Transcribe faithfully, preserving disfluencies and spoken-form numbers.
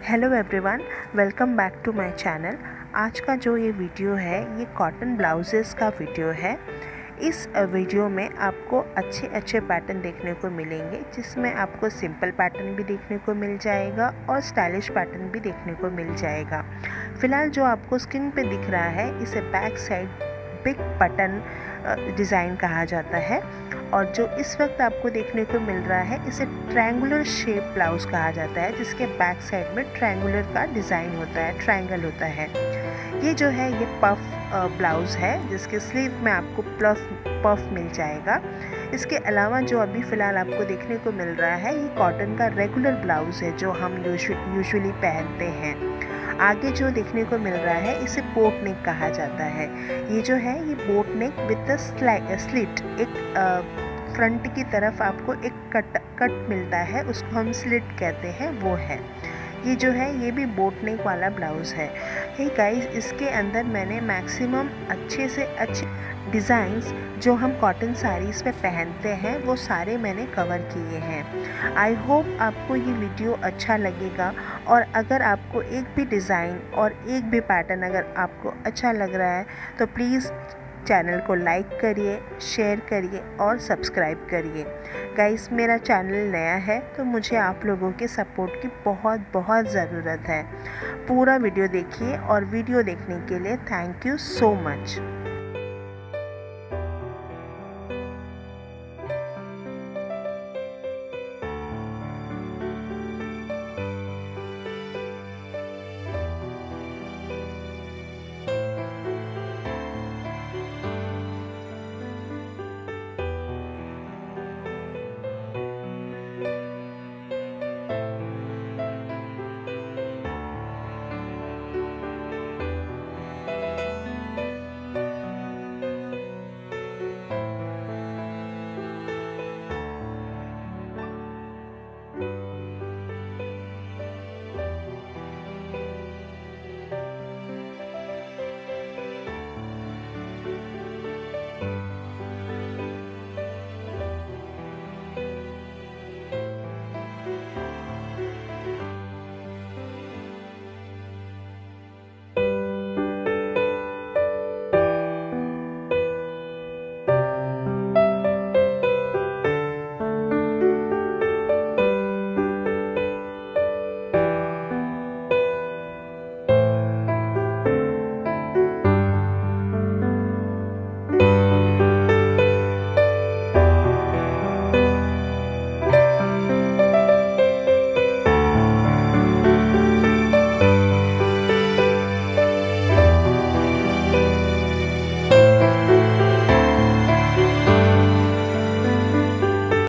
Hello everyone, welcome back to my channel. आज का जो ये वीडियो है ये कॉटन ब्लाउजेस का वीडियो है। इस वीडियो में आपको अच्छे अच्छे पैटर्न देखने को मिलेंगे, जिसमें आपको सिंपल पैटर्न भी देखने को मिल जाएगा और स्टाइलिश पैटर्न भी देखने को मिल जाएगा। फ़िलहाल जो आपको स्क्रीन पे दिख रहा है इसे back side big button design कहा जाता है, और जो इस वक्त आपको देखने को मिल रहा है इसे ट्रायंगुलर शेप ब्लाउज़ कहा जाता है, जिसके बैक साइड में ट्रायंगुलर का डिज़ाइन होता है, ट्रायंगल होता है। ये जो है ये पफ ब्लाउज़ है, जिसके स्लीव में आपको प्लफ पफ मिल जाएगा। इसके अलावा जो अभी फ़िलहाल आपको देखने को मिल रहा है ये कॉटन का रेगुलर ब्लाउज़ है, जो हम यूजुअली पहनते हैं। आगे जो देखने को मिल रहा है इसे बोट नेक कहा जाता है। ये जो है ये boat neck with the slit, एक आ, फ्रंट की तरफ आपको एक कट कट मिलता है, उसको हम स्लिट कहते हैं, वो है। ये जो है ये भी बोट नेक वाला ब्लाउज़ है। हे गाइस, इसके अंदर मैंने मैक्सिमम अच्छे से अच्छे डिज़ाइंस जो हम कॉटन साड़ीज़ पे पहनते हैं वो सारे मैंने कवर किए हैं। आई होप आपको ये वीडियो अच्छा लगेगा, और अगर आपको एक भी डिज़ाइन और एक भी पैटर्न अगर आपको अच्छा लग रहा है तो प्लीज़ चैनल को लाइक करिए, शेयर करिए और सब्सक्राइब करिए। गाइस, मेरा चैनल नया है तो मुझे आप लोगों के सपोर्ट की बहुत बहुत ज़रूरत है। पूरा वीडियो देखिए, और वीडियो देखने के लिए थैंक यू सो मच।